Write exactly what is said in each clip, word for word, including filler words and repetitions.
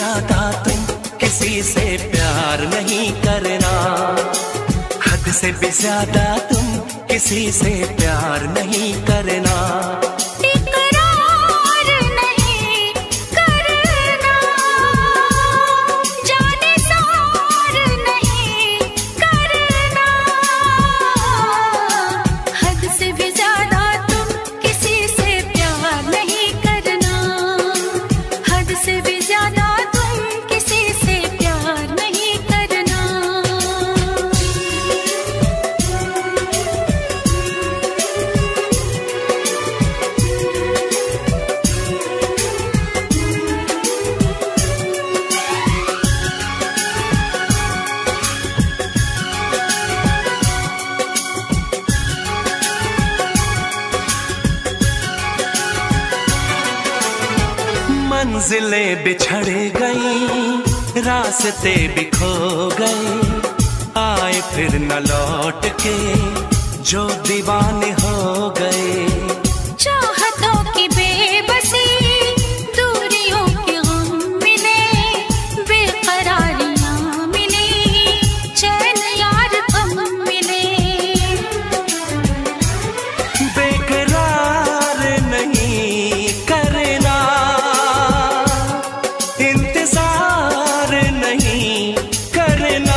ज्यादा तुम किसी से प्यार नहीं करना, हद से भी ज्यादा तुम किसी से प्यार नहीं करना। मंजिलें बिछड़ गई, रास्ते भी खो गए, आए फिर न लौट के जो दीवाने हो गए। चाहतों की बेबसी, दूरियों के गम मिले, बेकरारियां मिली, चैन यार कम मिले। बेकरार नहीं करना, इंतजार नहीं करना,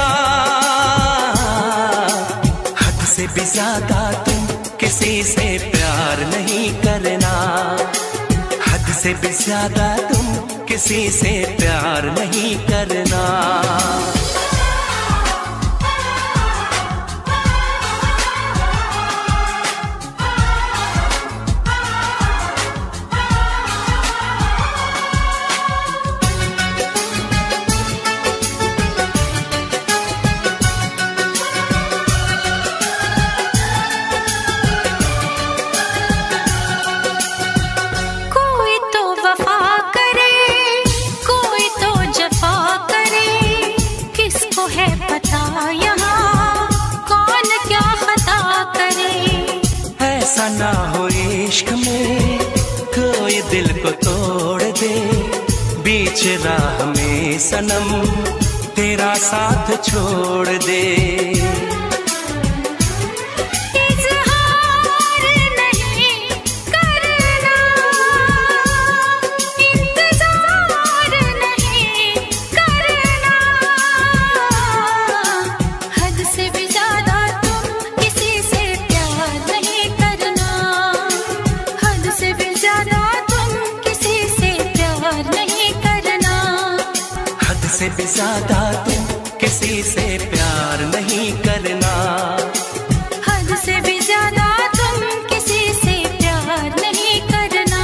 हद से भी ज्यादा तुम किसी से प्यार नहीं करना, हद से भी ज्यादा तुम किसी से प्यार नहीं करना। ऐसा ना हो इश्क में कोई दिल को तोड़ दे, बीच राह में सनम तेरा साथ छोड़ दे। से भी ज्यादा तुम किसी से प्यार नहीं करना, हद से भी ज्यादा तुम किसी से प्यार नहीं करना।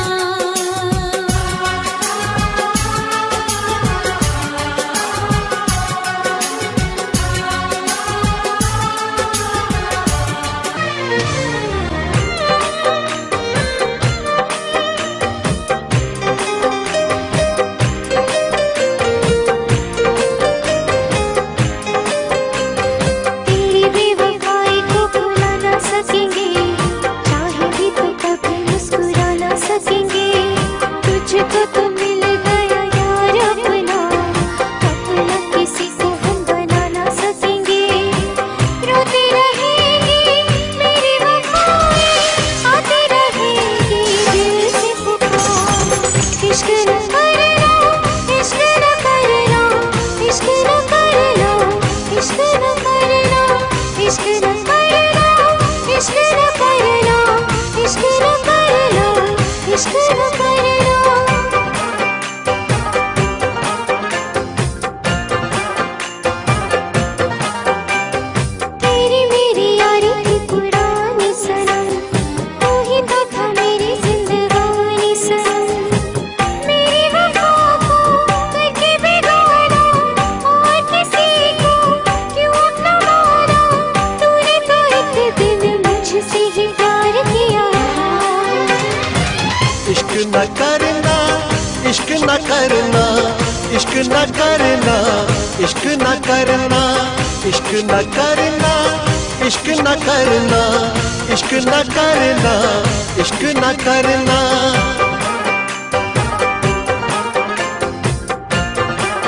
न करना, इश्क न करना, इश्क न करना, इश्क न करना, इश्क न करना, इश्क न करना, इश्क न करना, इश्क न करना।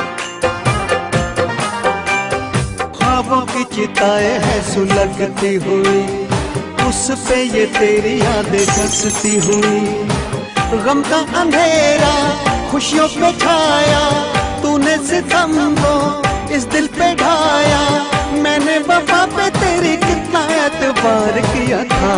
चिताएं है सुलगती हुई, उस पे ये तेरी यादें कसती हुई। गम का अंधेरा खुशियों पे छाया, तूने सितम को इस दिल पे ढाया। मैंने वफा पे तेरी कितना एतबार किया था।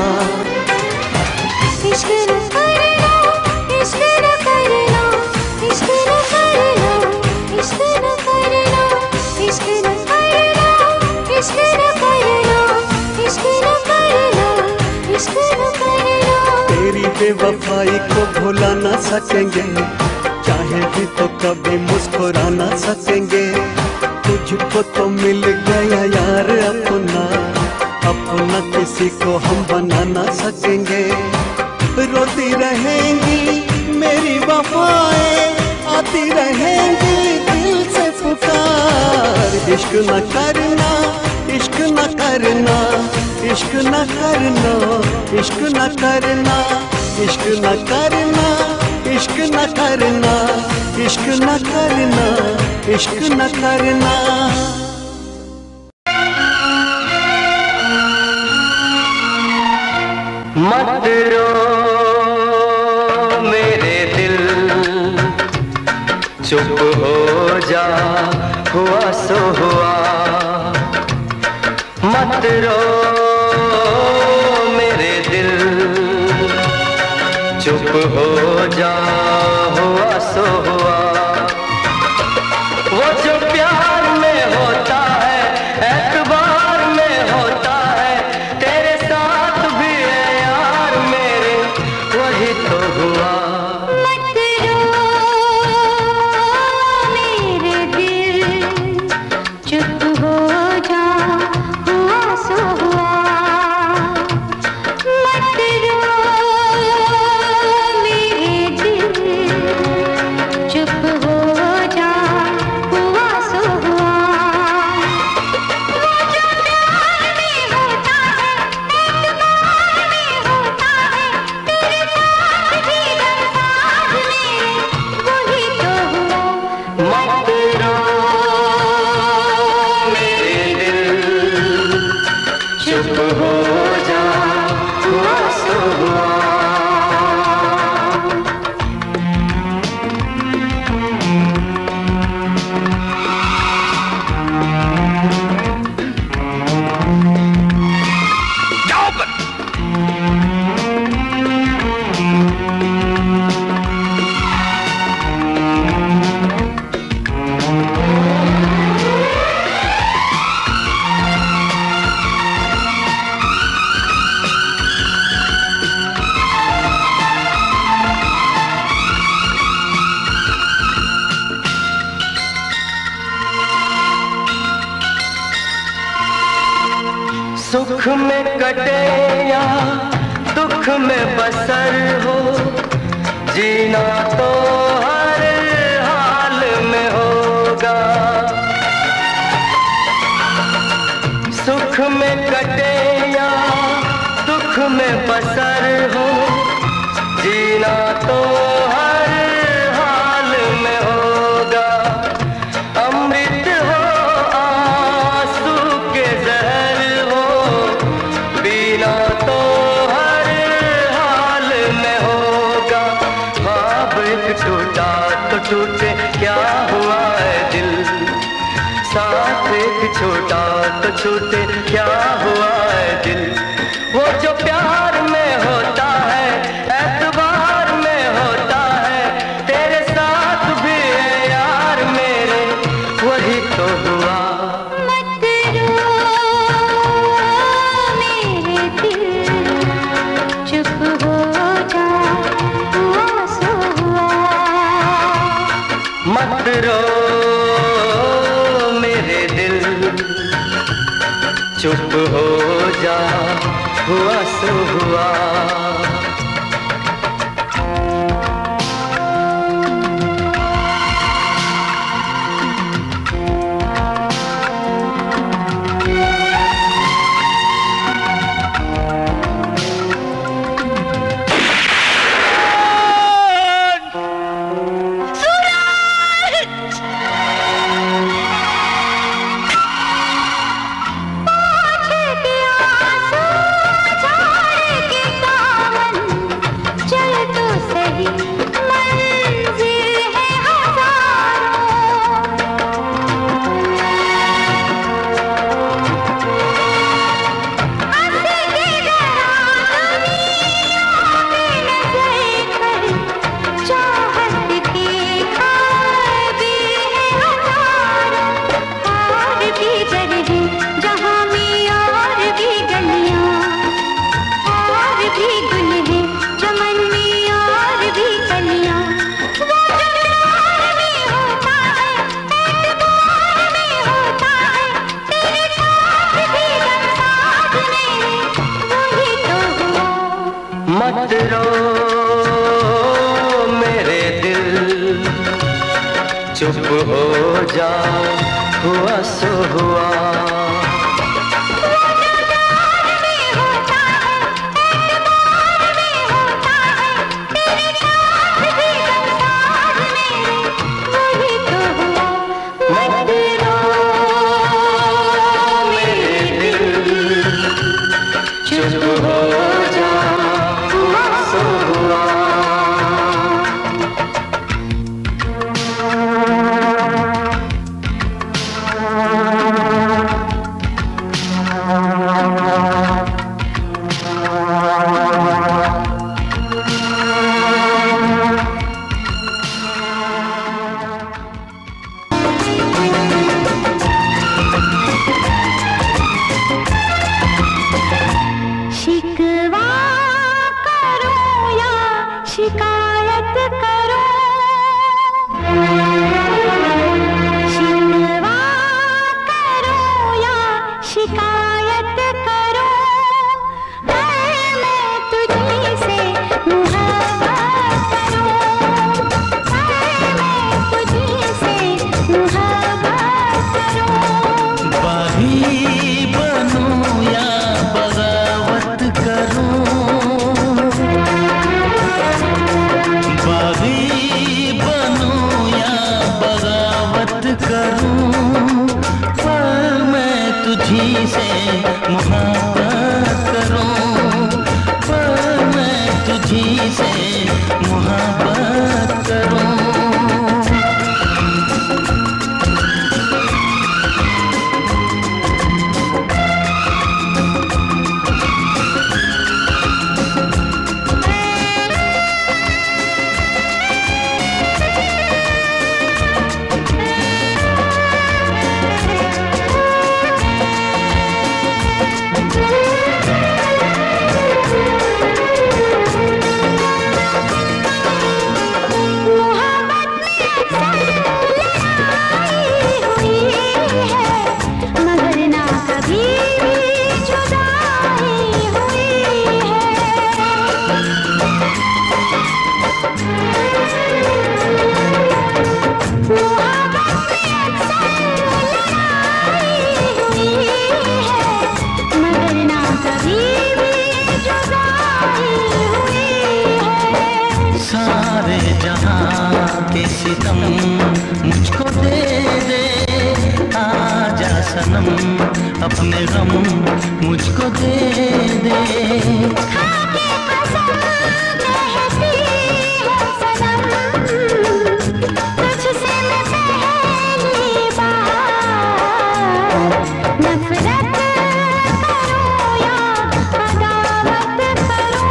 इश्क न करना, इश्क न करना, इश्क न करना, इश्क न करना, इश्क न करना, इश्क न करना, इश्क न करना, इश्क न करना। तेरी बेवफाई को भुला ना सकेंगे, चाहे भी तो कभी मुस्कुरा ना सकेंगे। तुझको तो मिल गया यार अपना, अपना किसी को हम बना ना सकेंगे। रोती रहेंगी मेरी वफाएं, आती रहेंगी दिल से पुकार। इश्क न करना, इश्क न करना, इश्क न करना, इश्क न करना, इश्क न करना, इश्क न करना, इश्क न करना, इश्क न करना। मत रो मेरे दिल, चुप हो जा, हुआ सो हुआ। मत रो मेरे दिल, चुप हो जा, हुआ सो हुआ। वो जो प्यार में होता है, एतबार में होता है, तेरे साथ भी है यार मेरे, वही तो हुआ। मत रो मेरे दिल, चुप हो जा, हुआ सो हुआ। मत रो मेरे दिल, चुप हो जा, हुआ सो हुआ। वो जो प्यार में होता है, एतबार में होता है, तेरे साथ भी गमसाज मेरे, वही तो हुआ। मत रो मेरे दिल, चुप हो जा, हुआ सो हुआ। सुख में कटे या दुख में बसर हो, जीना तो हर हाल में होगा। सुख में कटे या दुख में बसर हो, जीना तो हर हाल में होगा। अमृत हो आंसू के जहर हो, पीना तो हर हाल में होगा। ख्वाब एक टूटा तो टूटे, क्या हुआ है दिल, साथ एक छोटा तो छूटे, क्या हुआ है दिल। वो जो प्यार में होता है, एतबार में होता है, तेरे साथ भी है यार मेरे, वही तो हुआ। मत रो मेरे दिल, चुप हो जा, हुआ सो हुआ। मत रो मेरे दिल, चुप हो जा, हुआ सो हुआ। सूरज! भी गुल है चमन में और भी कलियां, वो जो प्यार में होता है एतबार में होता है, तेरे साथ भी गम साधने वही तो हुआ। मत रो मेरे दिल, चुप हो जा, हुआ सो हुआ। अपने गम मुझको दे दे। खाके कसम कहती हूँ सनम, तुझसे मैं पहली बार नफरत करूँ या अदावत करूँ,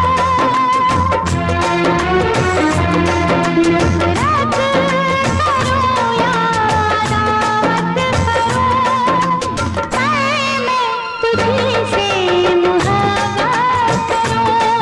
नफरत करूँ या अदावत करूँ, तुझे से मुहब्बत करूं।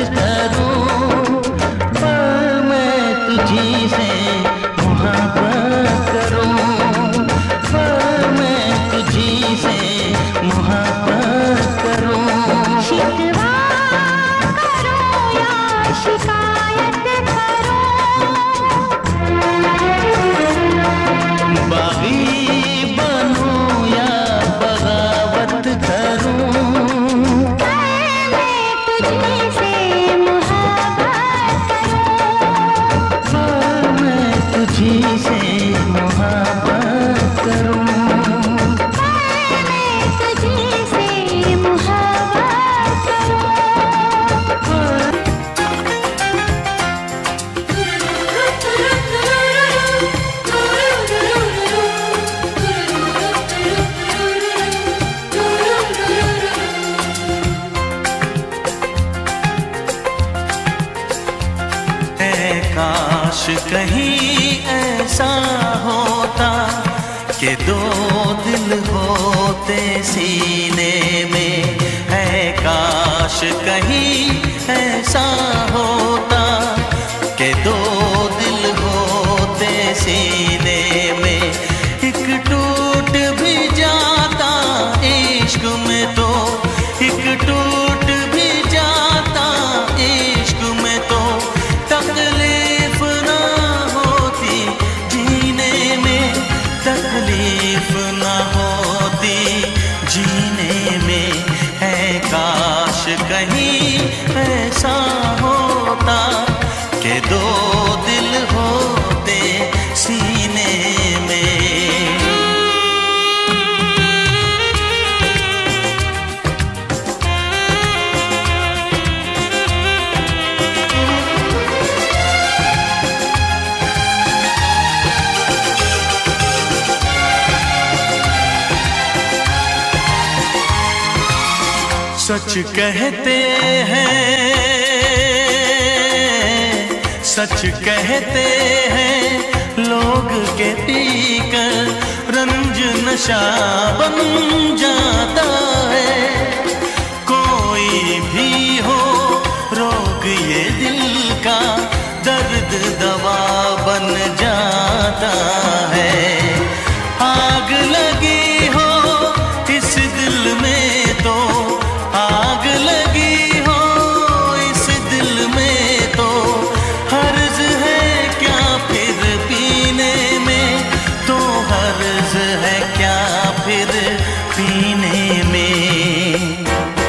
करूं, पर मैं तुझी से मोहब्बत करूं, पर मैं तुझी से मोहब्बत करूं। शिकवा करो या शिकायत करो, बागी बनूं या बगावत करूं, मैं तुझी से मोहब्बत करूं, पर मैं तुझी से मोहब्बत करूं। मैं तुझी से मोहब्बत करूं। है काश कहीं ऐसा होता कि दो दिल होते सीने में, है काश कहीं ऐसा होता कि दो दिल होते सीने में, एक टूट भी जाता इश्क में तो, एक टूट भी जाता इश्क में तो, तकलीफ ना होती जीने में, तकलीफ ना होती जीने में, है काश कहीं ऐसा होता कि दो दिल होते सीने में। सच कहते हैं, सच कहते हैं लोग के पीकर रंज नशा बन जाता है, कोई भी हो रोग ये दिल का दर्द दवा बन जाता है, आग लगी हो इस दिल में तो, आग लगी हो इस दिल में तो, हर्ज है क्या फिर पीने में, तो हर्ज है क्या फिर पीने में।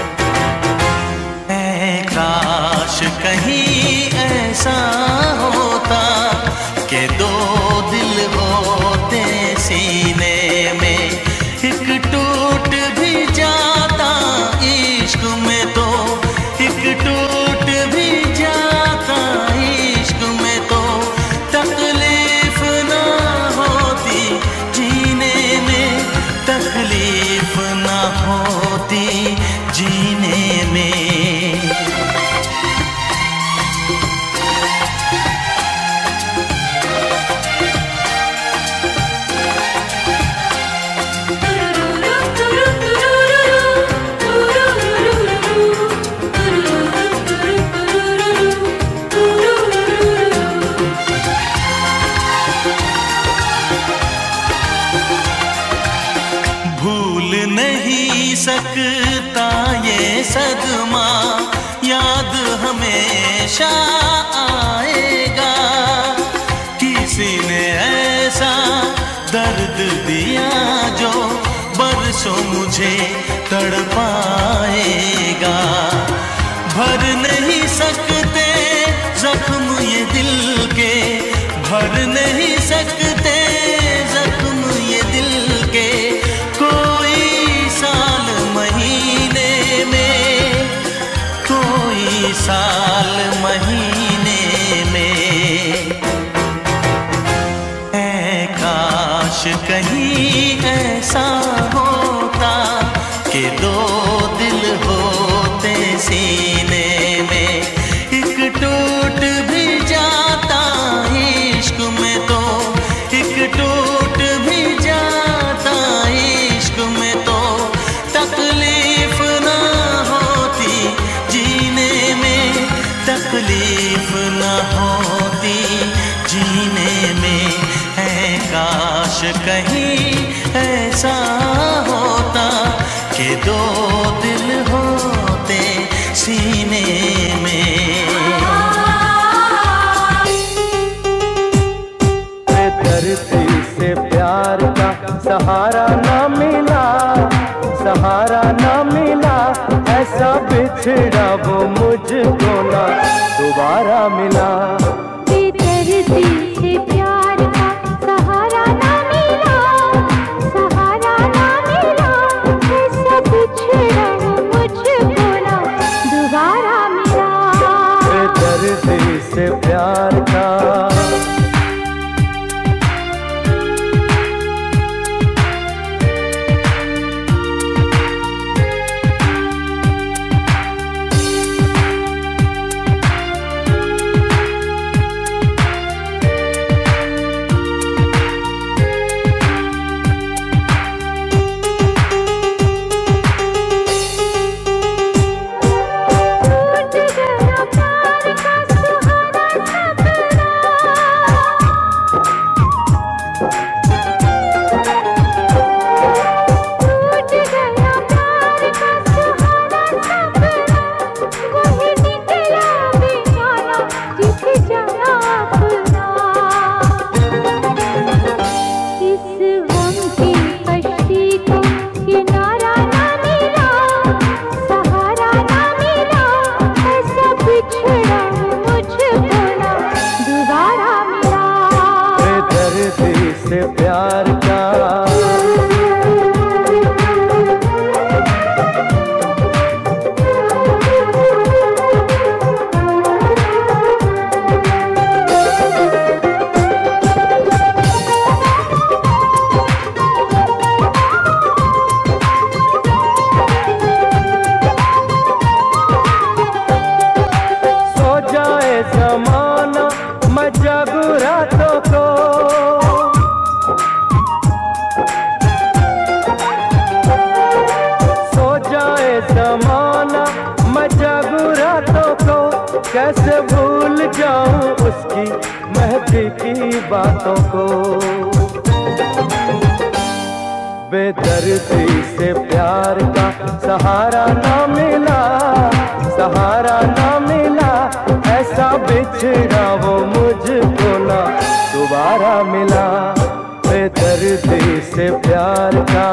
है काश कहीं ऐसा होता कि दो दिल होते सीने में, एक टूट भी जाता इश्क में तो, एक टूट भी जाता इश्क में तो, तकलीफ ना होती जीने में, तकलीफ ना होती जीने में। भूल नहीं सकता ये सदमा, याद हमेशा आएगा, किसी ने ऐसा दर्द दिया जो बरसों मुझे तड़पाएगा, भर नहीं सकते जख्म ये दिल के, भर नहीं सकते जख्म ये दिल के, कोई साल महीने में, कोई साल महीने में। है काश कहीं ऐसा होता कि दो दिल होते सीने में, एक टूट भी जाता इश्क में तो, एक टूट भी जाता इश्क में तो, तकलीफ ना होती जीने में, तकलीफ न होती जीने में, है काश कहीं ऐसा होता कि दो दिल होते सीने में। धरती से प्यार का सहारा ना मिला, सहारा ना मिला, ऐसा बिछड़ा वो मुझको ना दोबारा मिला। धरती से प्यार का सहारा ना मिला, सहारा ना मिला, ऐसा बिछड़ा वो मुझको ना दोबारा मिला। धरती से प्यार का कैसे भूल जाऊं उसकी महफिल की बातों को। बेदर्दी से प्यार का सहारा ना मिला, सहारा ना मिला, ऐसा बिछड़ा वो मुझको ना दोबारा मिला। बेदर्दी से प्यार का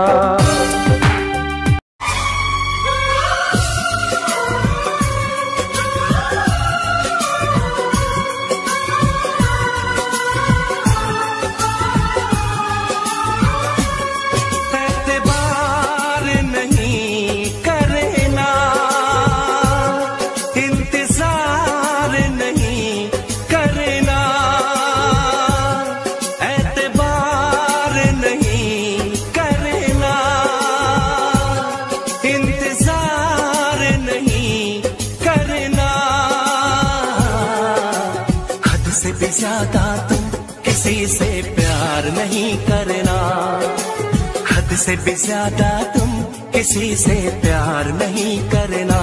ज्यादा तुम किसी से प्यार नहीं करना, हद से भी ज्यादा तुम किसी से प्यार नहीं करना।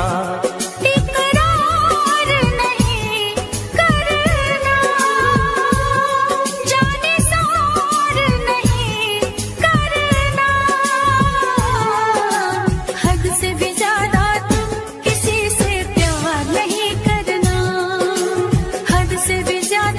इकरार नहीं करना, जाने सार नहीं करना, हद से भी ज्यादा तुम किसी से प्यार नहीं करना, हद से भी ज्यादा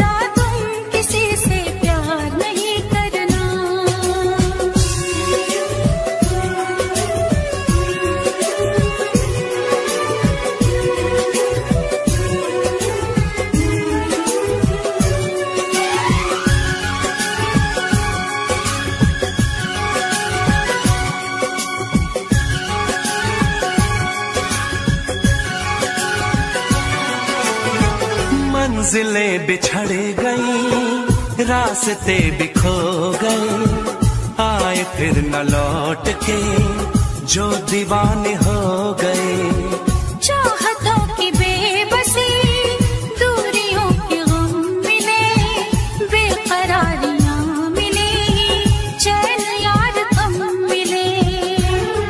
मंजिलें बिछड़ गई, रास्ते बिखो गए, आए फिर न लौट के जो दीवाने हो गए। चाहतों की बेबसी, दूरियों के गम मिले, बेकरारियां मिली, चैन यार कम मिले।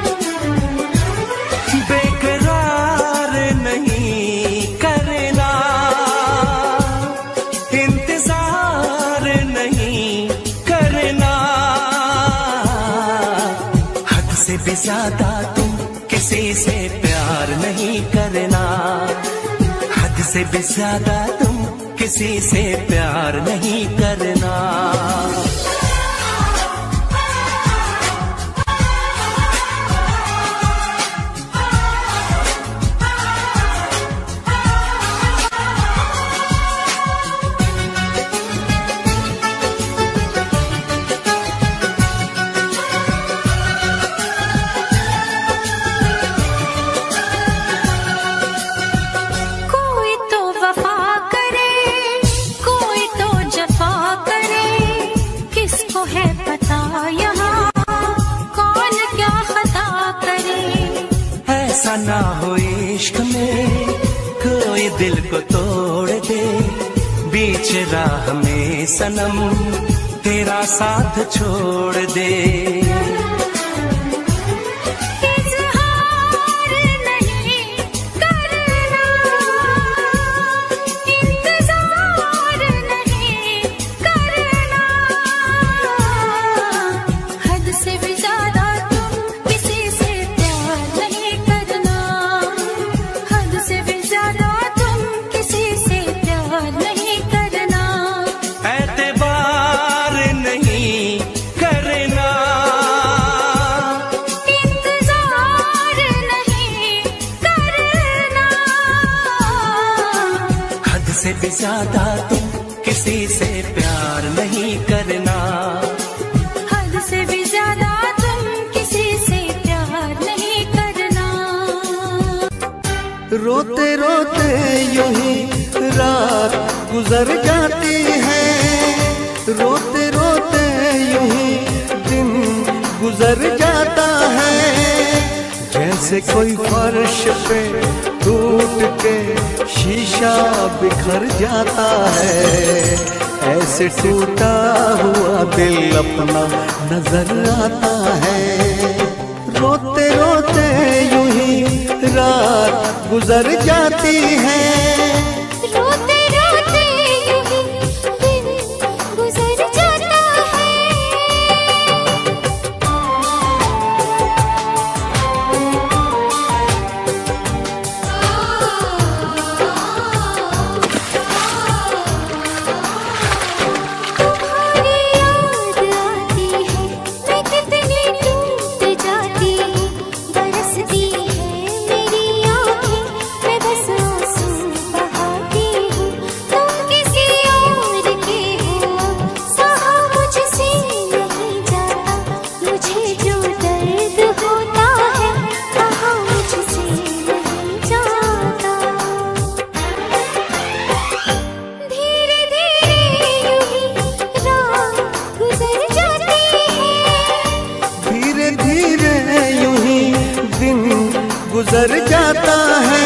बेकरार नहीं करना, ज्यादा तुम किसी से प्यार नहीं करना, हद से भी ज्यादा तुम किसी से प्यार नहीं करना। ऐसा ना हो इश्क में कोई दिल को तोड़ दे, बीच राह में सनम तेरा साथ छोड़ दे। से भी ज्यादा तुम किसी से प्यार नहीं करना, हद से भी ज्यादा तुम किसी से प्यार नहीं करना। रोते रोते यूं ही रात गुजर जाती है, रोते रोते यूं ही दिन गुजर जाता है। जैसे कोई फर्श पे टूट के शीशा बिखर जाता है, ऐसे टूटा हुआ दिल अपना नजर आता है। रोते रोते यूं ही रात गुजर जाती है, रोते रोते यूं ही दिन गुजर जाता है। गुजर जाता है।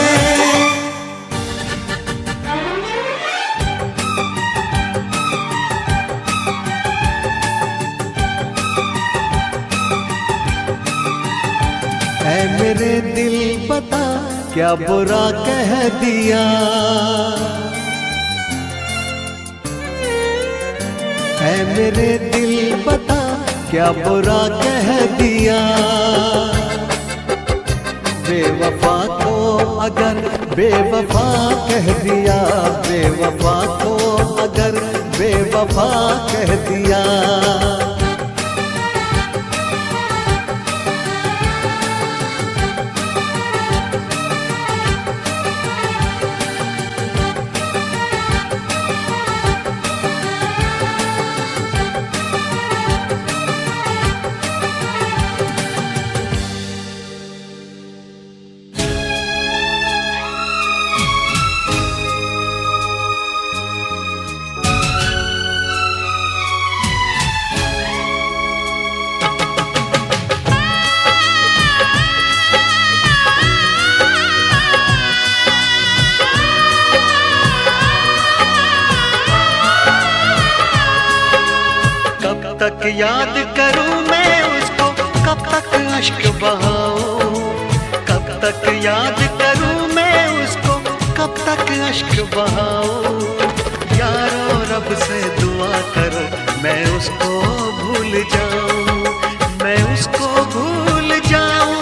ऐ मेरे दिल बता क्या बुरा कह दिया, ऐ मेरे दिल बता क्या बुरा कह दिया। बेवफा को अगर बेवफा कह दिया, बेवफा को अगर बेवफा कह दिया। तक याद करूं मैं उसको, कब तक अश्क बहाऊं, कब तक याद करूं मैं उसको, कब तक अश्क बहाऊं। यारो रब से दुआ करो मैं उसको भूल जाऊं, मैं उसको भूल जाऊं।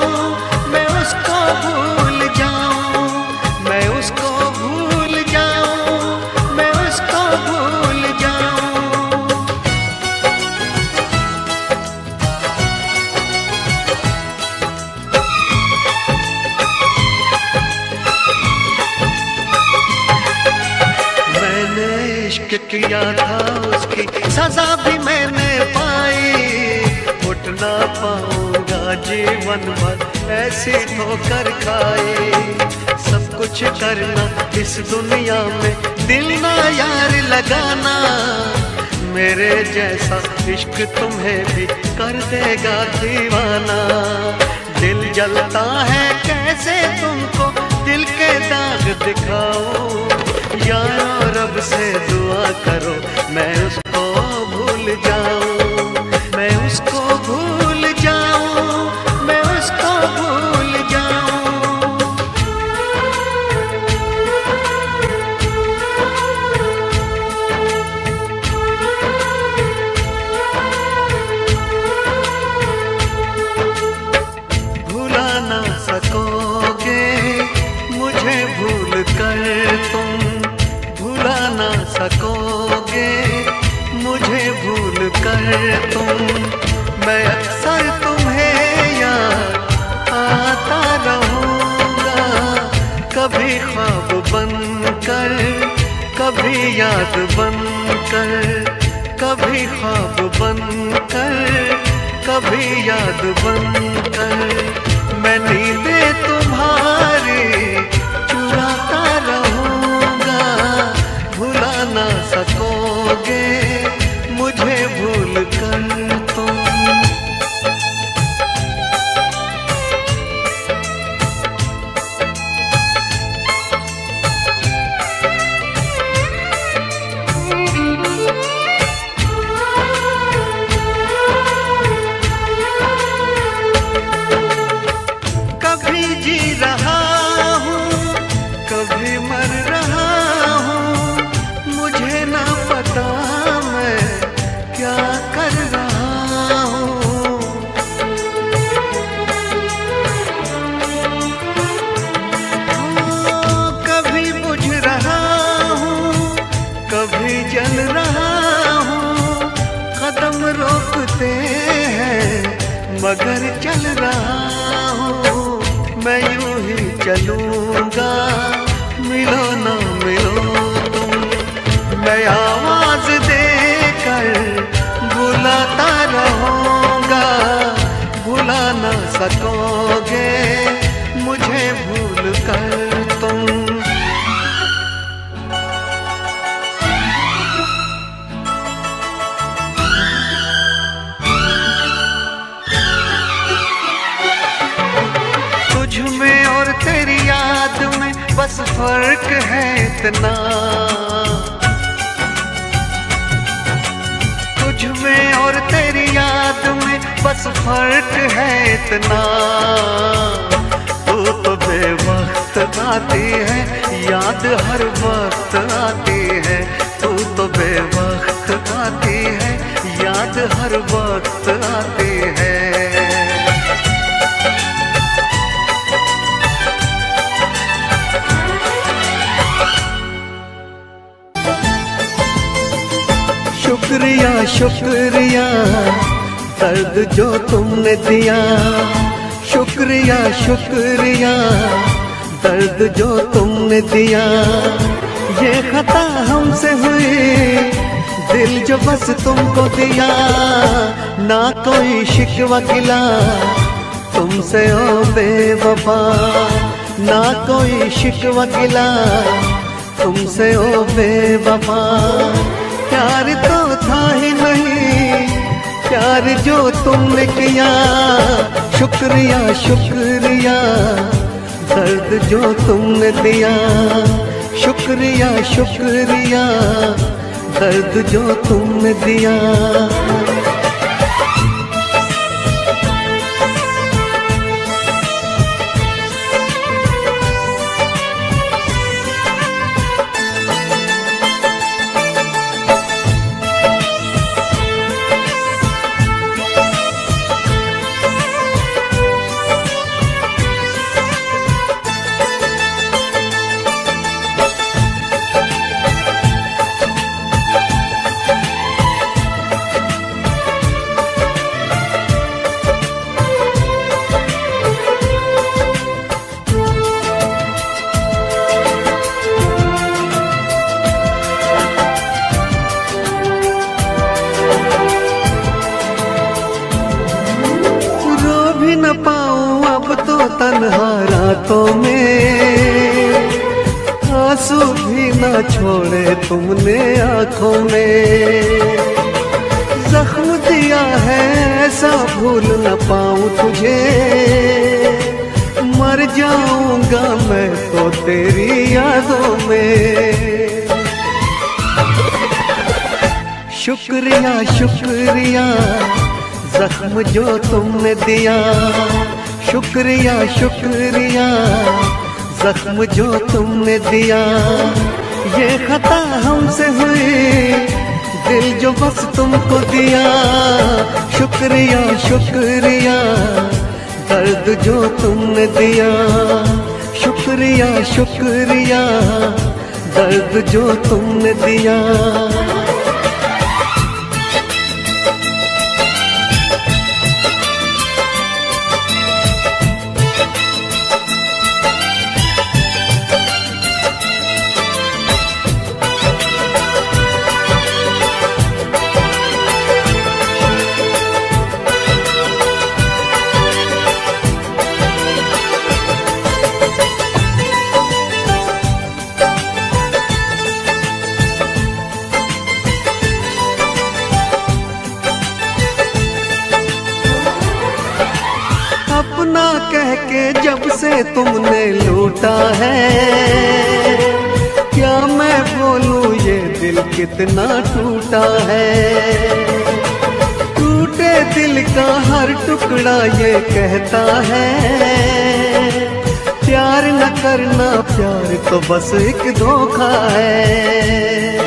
इश्क किया था उसकी सजा भी मैंने पाई। उठ ना पाऊंगा जीवन भर ऐसी ठोकर खाई। सब कुछ करना इस दुनिया में दिल ना यार लगाना। मेरे जैसा इश्क तुम्हें भी कर देगा दीवाना। दिल जलता है कैसे तुमको दिल के दाग दिखाऊं। यारो रब से दुआ करो मैं उसको भूल जाऊं। मैं उसको भूल जाऊं, मैं उसको भूल जाऊं। भुला ना सकोगे मुझे भूल कर तुम। भुला ना सकोगे मुझे भूल कर तुम। मैं अक्सर तुम्हें याद आता रहूँगा। कभी ख्वाब बनकर कभी याद बनकर। कभी ख्वाब बनकर कभी याद बनकर। मैं नींदें तुम्हारी चुराता रहूँगा। भुला ना सकोगे मुझे भूल कर तुम। कभी जी रहा हूँ कभी मर रहा हूँ। मुझे ना पता मैं क्या कर रहा हूँ। कभी बुझ रहा हूँ कभी जल रहा हूँ। कदम रोकते हैं मगर चल रहा हूँ। मैं यूं ही चलूंगा मिलो ना मिलो तुम। मैं आवाज देकर बुलाता रहूंगा। भुला ना सकोगे मुझे भूल कर तुम। तुझ में और तेरी याद में बस फर्क है इतना। तुझ में और तेरी याद में बस फर्क है इतना। तू तो बेवक्त आती है याद हर वक्त आती है। तू तो बेवक्त आती है याद हर वक्त आती है। शुक्रिया शुक्रिया दर्द जो तुमने दिया। शुक्रिया शुक्रिया दर्द जो तुमने दिया। ये खता हमसे हुई दिल जो बस तुमको दिया। ना कोई शिकवा गिला तुमसे ओ बेवफा। ना कोई शिकवा गिला तुमसे ओ बेवफा। प्यार तो था ही नहीं प्यार जो तुमने किया। शुक्रिया शुक्रिया दर्द जो तुमने दिया। शुक्रिया शुक्रिया दर्द जो तुमने दिया। भी ना छोड़े तुमने आंखों में। जख्म दिया है ऐसा भूल न पाऊं तुझे, मर जाऊंगा मैं तो तेरी यादों में। शुक्रिया शुक्रिया जख्म जो तुमने दिया, शुक्रिया शुक्रिया जख्म जो तुमने दिया। ये खता हमसे हुई दिल जो बस तुमको दिया। शुक्रिया शुक्रिया दर्द जो तुमने दिया। शुक्रिया शुक्रिया दर्द जो तुमने दिया। अपना कह के जब से तुमने लूटा है, क्या मैं बोलूं ये दिल कितना टूटा है। टूटे दिल का हर टुकड़ा ये कहता है, प्यार न करना प्यार तो बस एक धोखा है।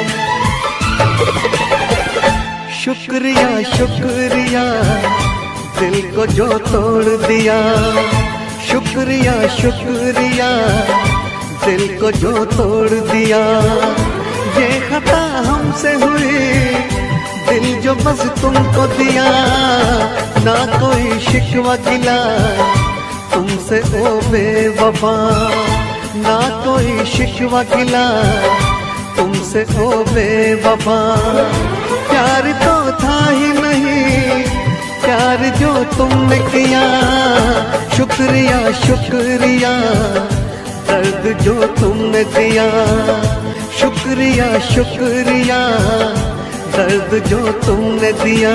शुक्रिया शुक्रिया दिल को जो तोड़ दिया। शुक्रिया शुक्रिया दिल को जो तोड़ दिया। ये खता हमसे हुई दिल जो बस तुमको दिया। ना कोई शिकवा गिला तुमसे ओ बेवफा, ना कोई शिकवा गिला तुमसे ओ बेवफा। प्यार तो था ही नहीं प्यार जो तुमने किया। शुक्रिया शुक्रिया दर्द जो तुमने दिया। शुक्रिया शुक्रिया दर्द जो तुमने दिया।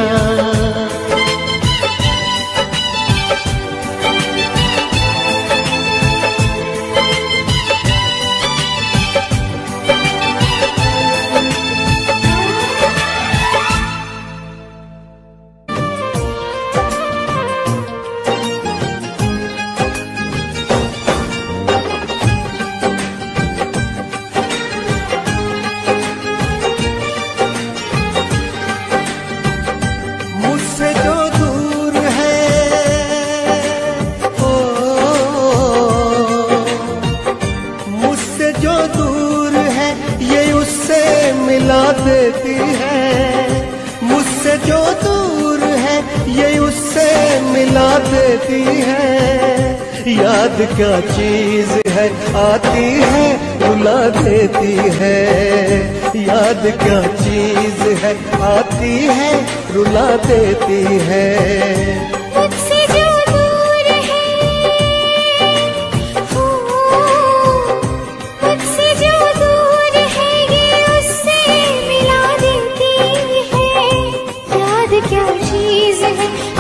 देती है मुझसे जो दूर है, ये उससे मिला देती है। याद क्या चीज है आती है रुला देती है। याद क्या चीज है आती है रुला देती है। मुझसे जो दूर है हो, मुझसे जो दूर है ये उससे मिला देती है। याद क्या चीज है